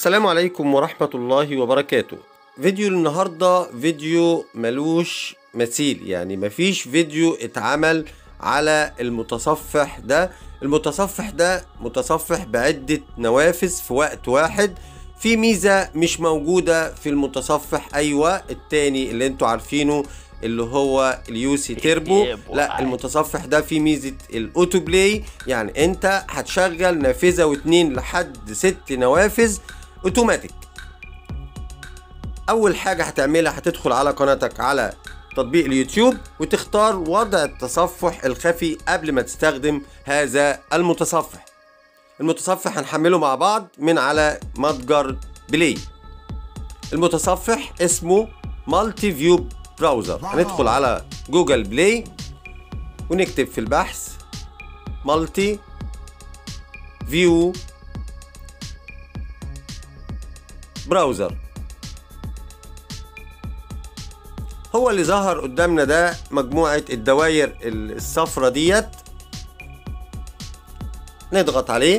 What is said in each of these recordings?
السلام عليكم ورحمة الله وبركاته. فيديو النهاردة فيديو ملوش مثيل، يعني مفيش فيديو اتعمل على المتصفح ده. المتصفح ده متصفح بعدة نوافذ في وقت واحد. في ميزة مش موجودة في المتصفح التاني اللي انتوا عارفينه اللي هو اليوسي تيربو. لا، المتصفح ده فيه ميزة الاوتو بلاي، يعني انت هتشغل نافذة واتنين لحد 6 نوافذ اوتوماتيك. اول حاجة هتعملها هتدخل على قناتك على تطبيق اليوتيوب وتختار وضع التصفح الخفي قبل ما تستخدم هذا المتصفح. المتصفح هنحمله مع بعض من على متجر بلاي. المتصفح اسمه مالتي فيو براوزر. هندخل على جوجل بلاي ونكتب في البحث مالتي فيو براوزر. هو اللي ظهر قدامنا ده مجموعة الدوائر الصفرة ديت. نضغط عليه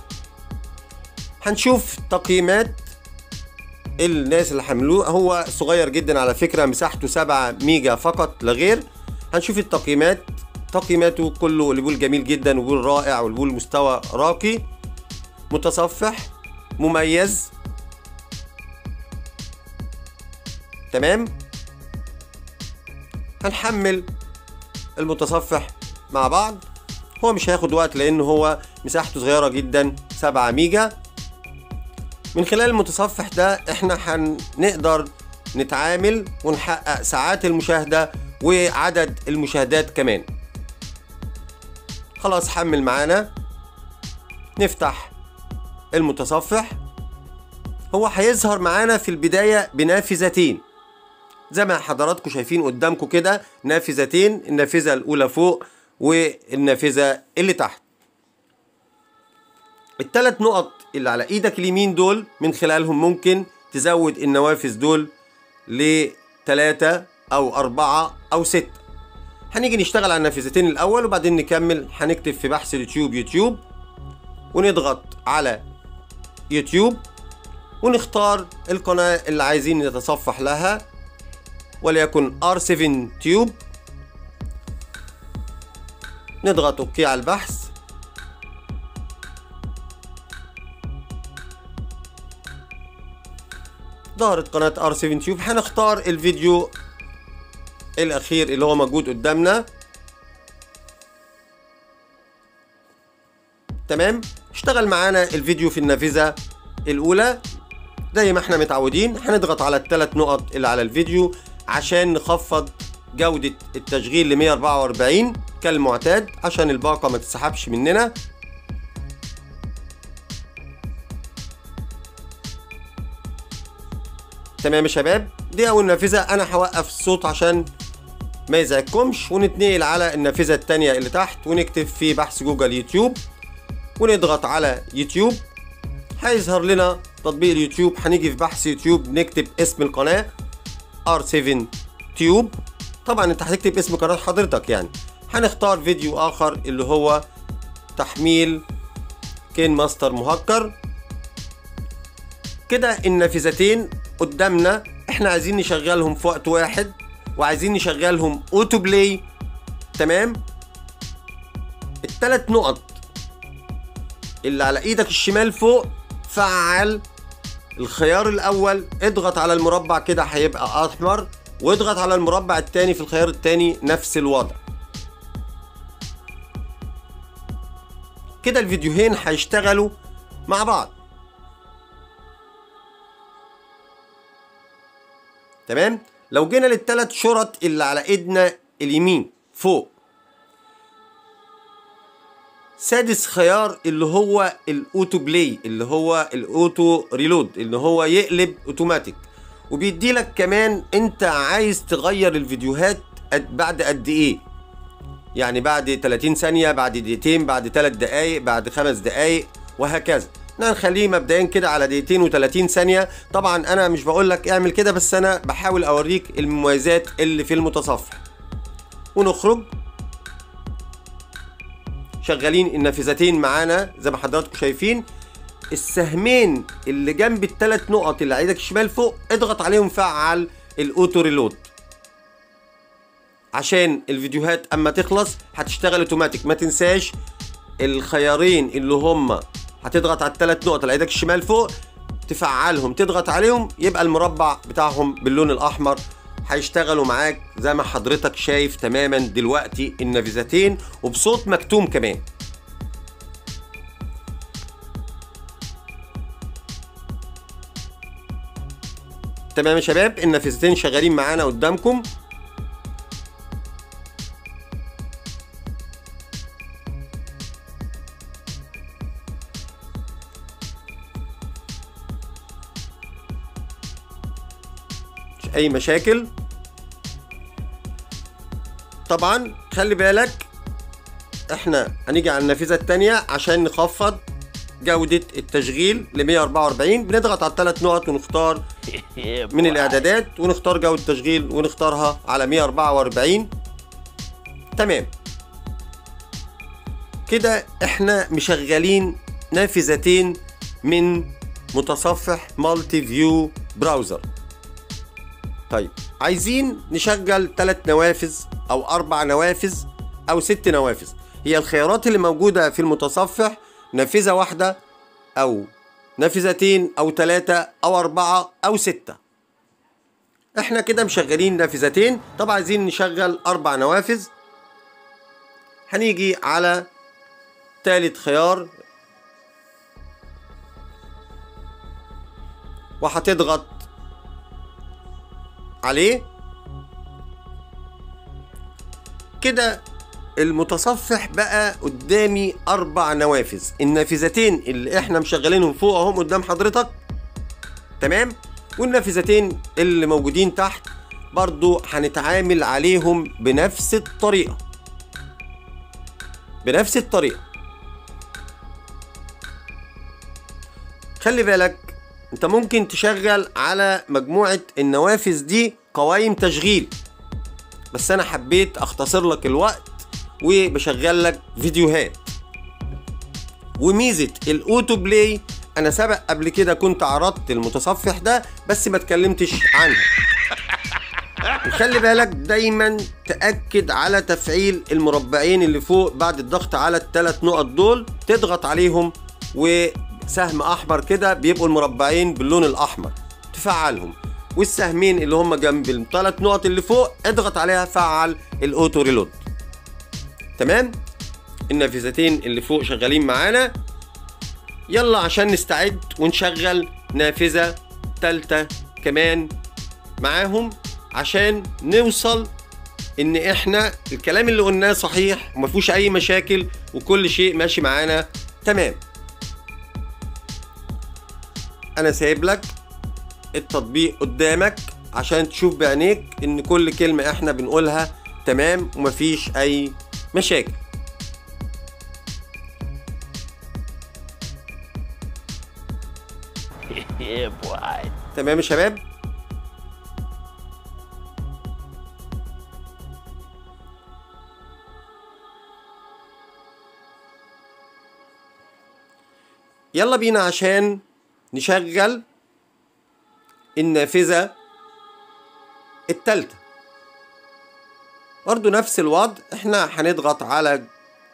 هنشوف تقييمات الناس اللي حملوه. هو صغير جدا على فكرة، مساحته 7 ميجا فقط لا غير. هنشوف التقييمات. تقييماته كله اللي بيقول جميل جدا وبيقول رائع واللي بيقول مستوى راقي. متصفح مميز تمام. هنحمل المتصفح مع بعض. هو مش هياخد وقت لأنه هو مساحته صغيرة جدا 7 ميجا. من خلال المتصفح ده احنا هنقدر نتعامل ونحقق ساعات المشاهدة وعدد المشاهدات كمان. خلاص حمل معانا. نفتح المتصفح. هو هيظهر معانا في البداية بنافذتين زي ما حضراتكم شايفين قدامكم كده، نافذتين، النافذة الأولى فوق والنافذة اللي تحت. ال3 نقط اللي على ايدك اليمين دول من خلالهم ممكن تزود النوافذ دول ل3 أو 4 أو 6. هنيجي نشتغل على النافذتين الأول وبعدين نكمل. هنكتب في بحث اليوتيوب يوتيوب ونضغط على يوتيوب ونختار القناة اللي عايزين نتصفح لها، وليكن R7 تيوب. نضغط اوكي على البحث. ظهرت قناة R7 تيوب. هنختار الفيديو الأخير اللي هو موجود قدامنا. تمام. اشتغل معانا الفيديو في النافذة الأولى زي ما احنا متعودين. هنضغط على ال3 نقط اللي على الفيديو عشان نخفض جودة التشغيل ل 144 كالمعتاد عشان الباقة ما تسحبش مننا. تمام يا شباب، دي أول نافذة. أنا هوقف الصوت عشان ما يزعجكمش ونتنقل على النافذة التانية اللي تحت ونكتب في بحث جوجل يوتيوب ونضغط على يوتيوب. هيظهر لنا تطبيق اليوتيوب. هنيجي في بحث يوتيوب نكتب اسم القناة R7 تيوب. طبعا انت هتكتب اسم قناة حضرتك يعني. هنختار فيديو آخر اللي هو تحميل كين ماستر مهكر. كده النافذتين قدامنا احنا عايزين نشغلهم في وقت واحد وعايزين نشغلهم اوتو بلاي. تمام. ال3 نقط اللي على ايدك الشمال فوق فعل الخيار الاول. اضغط على المربع كده هيبقى احمر، واضغط على المربع التاني في الخيار التاني نفس الوضع. كده الفيديوهين هيشتغلوا مع بعض. تمام. لو جينا لل3 شرط اللي على ايدنا اليمين فوق، سادس خيار اللي هو الاوتو بلاي، اللي هو الاوتو ريلود، اللي هو يقلب اوتوماتيك. وبيدي لك كمان انت عايز تغير الفيديوهات بعد قد ايه، يعني بعد 30 ثانية، بعد دقيقتين، بعد 3 دقايق، بعد 5 دقايق وهكذا. نخليه مبدئيا كده على 2 و30 ثانية. طبعا انا مش بقول لك اعمل كده، بس انا بحاول اوريك المميزات اللي في المتصفح. ونخرج. شغالين النافذتين معانا زي ما حضراتكم شايفين. السهمين اللي جنب الثلاث نقط اللي على ايدك الشمال فوق اضغط عليهم، فعل الاوتو ريلود عشان الفيديوهات اما تخلص هتشتغل اوتوماتيك. ما تنساش الخيارين اللي هم هتضغط على الثلاث نقط اللي على ايدك الشمال فوق تفعلهم، تضغط عليهم يبقى المربع بتاعهم باللون الاحمر، هيشتغلوا معاك زي ما حضرتك شايف تماما دلوقتي النافذتين وبصوت مكتوم كمان. تمام يا شباب، النافذتين شغالين معانا قدامكم. مش اي مشاكل. طبعا خلي بالك احنا هنيجي على النافذة التانية عشان نخفض جودة التشغيل ل 144. بنضغط على الثلاث نقط ونختار من الاعدادات ونختار جودة تشغيل ونختارها على 144. تمام كده احنا مشغلين نافذتين من متصفح مالتي فيو براوزر. طيب عايزين نشغل 3 نوافذ او 4 نوافذ او 6 نوافذ. هي الخيارات اللي موجودة في المتصفح نافذة واحدة او نافذتين او 3 او 4 او 6. احنا كده مشغلين نافذتين. طب عايزين نشغل 4 نوافذ. هنيجي على ثالث خيار وهتضغط عليه كده. المتصفح بقى قدامي 4 نوافذ. النافذتين اللي احنا مشغلينهم فوق اهم قدام حضرتك، تمام، والنافذتين اللي موجودين تحت برضو هنتعامل عليهم بنفس الطريقة. خلي بالك انت ممكن تشغل على مجموعة النوافذ دي قوائم تشغيل، بس انا حبيت اختصر لك الوقت وبشغل لك فيديوهات. وميزة الاوتو بلاي انا سبق قبل كده كنت عرضت المتصفح ده بس ما اتكلمتش عنها. وخلي بالك دايما تأكد على تفعيل المربعين اللي فوق بعد الضغط على ال3 نقط دول، تضغط عليهم وسهم احمر كده بيبقوا المربعين باللون الاحمر تفعلهم، والسهمين اللي هم جنب ال3 نقط اللي فوق اضغط عليها فعل الاوتو ريلود. تمام، النافذتين اللي فوق شغالين معانا. يلا عشان نستعد ونشغل نافذة تالتة كمان معاهم عشان نوصل ان احنا الكلام اللي قلناه صحيح ومفيهوش اي مشاكل وكل شيء ماشي معانا تمام. انا سايب لك التطبيق قدامك عشان تشوف بعينيك ان كل كلمة احنا بنقولها تمام ومفيش اي مشاكل. تمام يا شباب، يلا بينا عشان نشغل النافذة التالتة. برضو نفس الوضع، احنا هنضغط على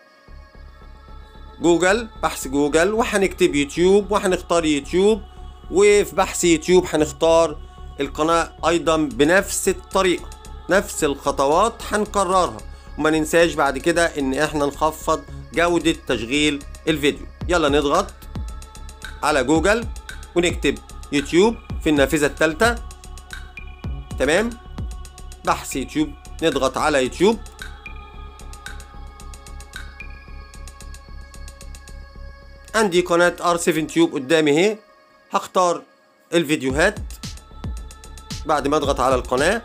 جوجل، بحث جوجل، وهنكتب يوتيوب وهنختار يوتيوب، وفي بحث يوتيوب هنختار القناة ايضا بنفس الطريقة، نفس الخطوات هنكررها. وما ننساش بعد كده ان احنا نخفض جودة تشغيل الفيديو. يلا نضغط على جوجل ونكتب يوتيوب في النافذة الثالثة. تمام، بحث يوتيوب، نضغط على يوتيوب. عندي قناة R7 تيوب قدامي اهي، هختار الفيديوهات بعد ما اضغط على القناة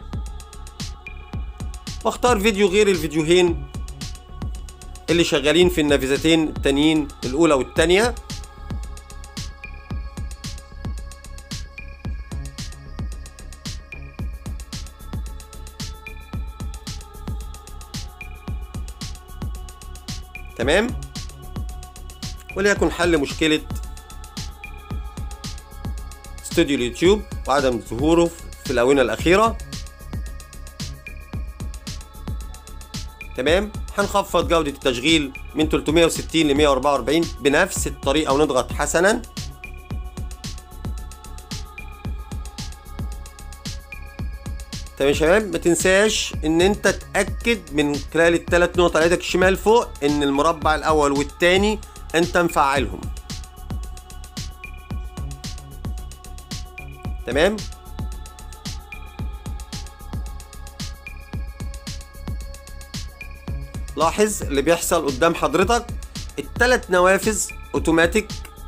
واختار فيديو غير الفيديوهين اللي شغالين في النافذتين التانيين الاولى والتانية. تمام، وليكن حل مشكلة استوديو اليوتيوب وعدم ظهوره في الآونة الأخيرة. تمام. هنخفض جودة التشغيل من 360 ل 144 بنفس الطريقة ونضغط حسنا. تمام يا شباب. ما تنساش ان انت تأكد من خلال الثلاث نقط على ايدك الشمال فوق ان المربع الاول والثاني انت مفعلهم. تمام. لاحظ اللي بيحصل قدام حضرتك، الثلاث نوافذ اوتوماتيك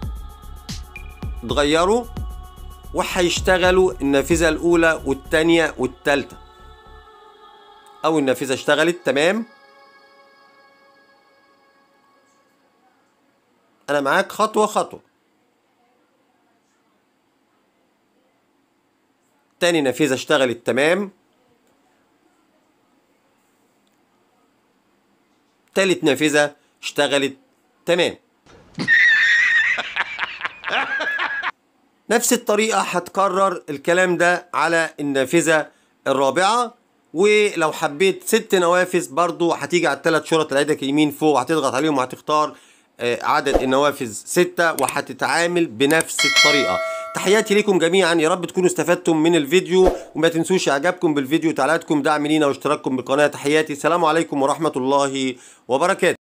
اتغيروا وهيشتغلوا النافذة الأولى والثانية والثالثة، أو النافذة اشتغلت. تمام. أنا معاك خطوة خطوة. تاني نافذة اشتغلت. تمام. تالت نافذة اشتغلت. تمام. نفس الطريقة هتكرر الكلام ده على النافذة الرابعة، ولو حبيت 6 نوافذ برضو هتيجي على الثلاث شرط اللي ايدك اليمين فوق وهتضغط عليهم وهتختار عدد النوافذ 6 وهتتعامل بنفس الطريقة. تحياتي لكم جميعا، يا رب تكونوا استفدتم من الفيديو، وما تنسوش اعجابكم بالفيديو، تعليقاتكم، دعم لينا واشتراككم بالقناة. تحياتي، السلام عليكم ورحمة الله وبركاته.